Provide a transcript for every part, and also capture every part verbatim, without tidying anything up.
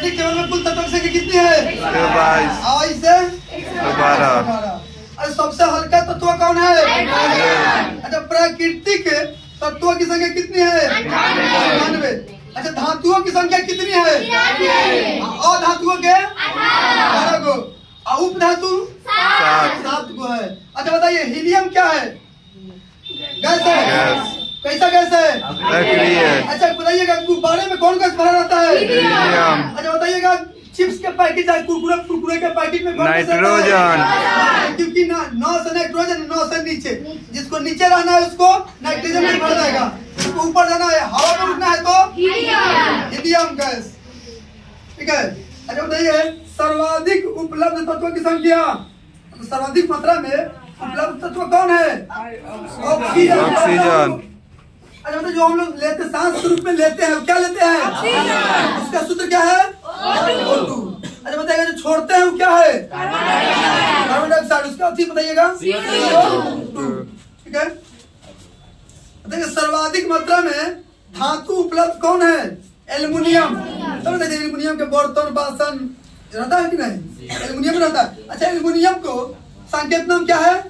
सर्वाधिक केवल में कुल तत्वों की संख्या कितनी है? बाईस। और इसे बारह। अरे सबसे हल्का तत्व कौन है? अच्छा, प्राकृतिक तत्वों की संख्या कितनी है? अठानवे। अच्छा, धातुओं की संख्या कितनी है? और धातुओं के बारह गो, और उप धातु सात गो है। अच्छा बताइए, हीलियम क्या है? गैस है। कैसा गैस है? अच्छा बताइएगा, गुब्बारे में कौन गैस भरा रहता है? अच्छा बताइएगा, चिप्स के पैकेट, कुरकुरे कुरकुरे के पैकेट में नाइट्रोजन, क्योंकि ना नौ से नाइट्रोजन, नौ से नीचे, जिसको नीचे रहना है उसको नाइट्रोजन में भर जाएगा, जिसको ऊपर जाना है, हवा में उठना है तो हीलियम गैस। ठीक है। अच्छा बताइए, सर्वाधिक उपलब्ध तत्वों की संख्या, सर्वाधिक मात्रा में उपलब्ध तत्व कौन है? ऑक्सीजन। ऑक्सीजन। अच्छा बताइए, जो हम लोग लेते सांस के रूप में लेते हैं, क्या लेते हैं? उसका सूत्र क्या है? O two. अच्छा बताइएगा, जो छोड़ते हैं वो क्या है? Carbon dioxide. उसका अर्थी बताइएगा, सी ओ टू। ठीक है। बताइए, सर्वाधिक मात्रा में धातु उपलब्ध कौन है? एल्युमिनियम। तो बताइए, एल्युमिनियम के बर्तन बासन रहता है कि नहीं? एल्युमिनियम रहता है। अच्छा, एल्युमिनियम को संकेत नाम क्या है?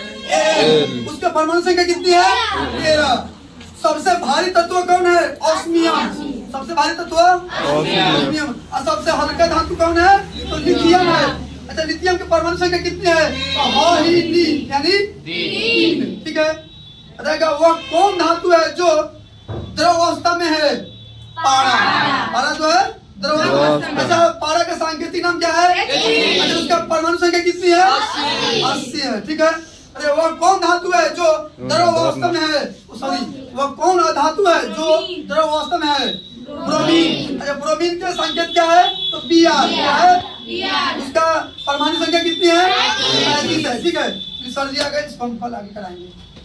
एल। उसका परमाणु संख्या कितनी है? तेरह। सबसे भारी तत्व कौन है? ऑस्मियम। सबसे भारी तत्व ऑस्मियम। और सबसे हल्का धातु कौन है? तो लिथियम है। अच्छा, लिथियम की परमाणु संख्या कितनी है? तो ही नी, यानी तीन। ठीक है। बताएगा, वह कौन धातु है जो द्रव अवस्था में है? पारा। पारा जो है द्रव अवस्था में। अच्छा, पारा का सांकेतिक नाम क्या है? अच्छा, उसका परमाणु संख्या कितनी है? अस्सी है। ठीक है। अरे वह कौन धातु है जो द्रव अवस्था में है? सॉरी, वह कौन धातु है जो द्रव अवस्था में है? ब्रोमीन। अच्छा, ब्रोमीन के संकेत क्या है? तो बी आर। क्या है? उसका परमाणु संख्या कितनी है? पैंतीस है। ठीक है। सर जी आ गए, इसको हम कल आगे कराएंगे।